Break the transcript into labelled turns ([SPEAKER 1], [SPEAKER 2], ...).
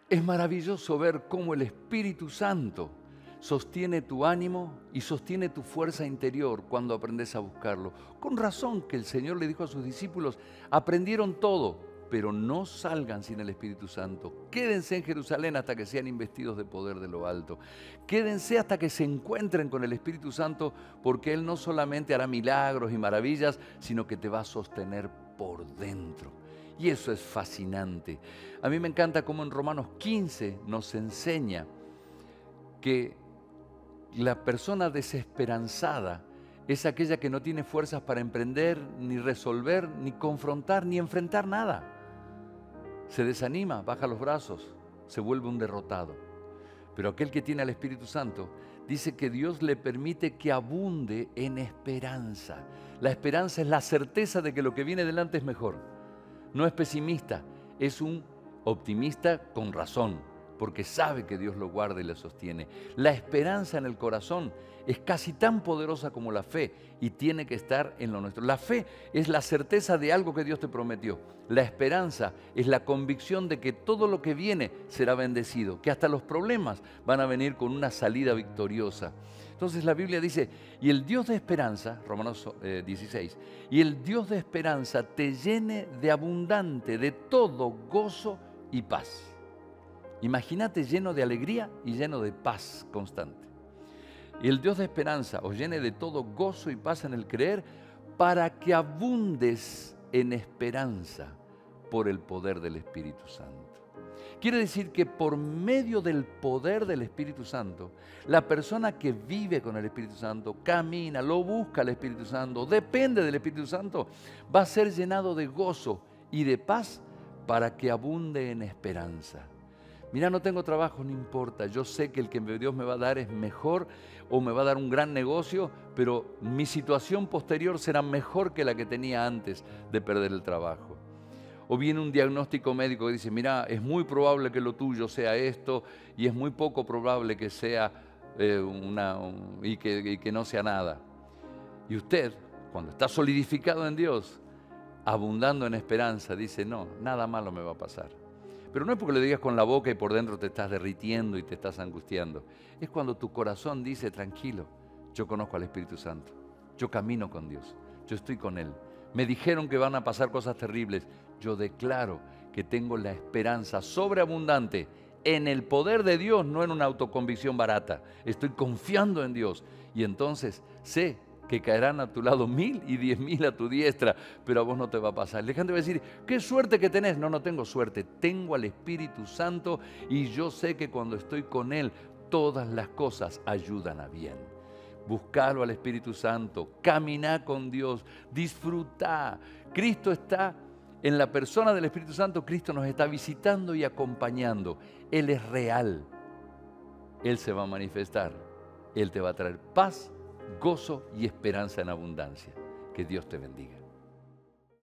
[SPEAKER 1] Es maravilloso ver cómo el Espíritu Santo sostiene tu ánimo y sostiene tu fuerza interior cuando aprendes a buscarlo. Con razón que el Señor le dijo a sus discípulos, aprendieron todo, pero no salgan sin el Espíritu Santo. Quédense en Jerusalén hasta que sean investidos de poder de lo alto. Quédense hasta que se encuentren con el Espíritu Santo, porque Él no solamente hará milagros y maravillas, sino que te va a sostener por dentro. Y eso es fascinante. A mí me encanta cómo en Romanos 15 nos enseña que la persona desesperanzada es aquella que no tiene fuerzas para emprender, ni resolver, ni confrontar, ni enfrentar nada. Se desanima, baja los brazos, se vuelve un derrotado. Pero aquel que tiene al Espíritu Santo dice que Dios le permite que abunde en esperanza. La esperanza es la certeza de que lo que viene delante es mejor. No es pesimista, es un optimista con razón, porque sabe que Dios lo guarda y le sostiene. La esperanza en el corazón es casi tan poderosa como la fe y tiene que estar en lo nuestro. La fe es la certeza de algo que Dios te prometió. La esperanza es la convicción de que todo lo que viene será bendecido, que hasta los problemas van a venir con una salida victoriosa. Entonces la Biblia dice, y el Dios de esperanza, Romanos 16, y el Dios de esperanza te llene de abundante, de todo gozo y paz. Imagínate lleno de alegría y lleno de paz constante. Y el Dios de esperanza os llene de todo gozo y paz en el creer, para que abundes en esperanza por el poder del Espíritu Santo. Quiere decir que por medio del poder del Espíritu Santo, la persona que vive con el Espíritu Santo, camina, lo busca el Espíritu Santo, depende del Espíritu Santo, va a ser llenado de gozo y de paz para que abunde en esperanza. Mira, no tengo trabajo, no importa, yo sé que el que Dios me va a dar es mejor o me va a dar un gran negocio, pero mi situación posterior será mejor que la que tenía antes de perder el trabajo. O viene un diagnóstico médico que dice, mira, es muy probable que lo tuyo sea esto y es muy poco probable que sea y que no sea nada. Y usted, cuando está solidificado en Dios, abundando en esperanza, dice, no, nada malo me va a pasar. Pero no es porque lo digas con la boca y por dentro te estás derritiendo y te estás angustiando. Es cuando tu corazón dice, tranquilo, yo conozco al Espíritu Santo, yo camino con Dios, yo estoy con Él. Me dijeron que van a pasar cosas terribles. Yo declaro que tengo la esperanza sobreabundante en el poder de Dios, no en una autoconvicción barata. Estoy confiando en Dios y entonces sé que caerán a tu lado 1000 y 10.000 a tu diestra, pero a vos no te va a pasar. La gente va a decir, qué suerte que tenés. No, no tengo suerte, tengo al Espíritu Santo y yo sé que cuando estoy con Él, todas las cosas ayudan a bien. Buscalo al Espíritu Santo, caminá con Dios, disfrutá. Cristo está en la persona del Espíritu Santo, Cristo nos está visitando y acompañando. Él es real, Él se va a manifestar, Él te va a traer paz, gozo y esperanza en abundancia. Que Dios te bendiga.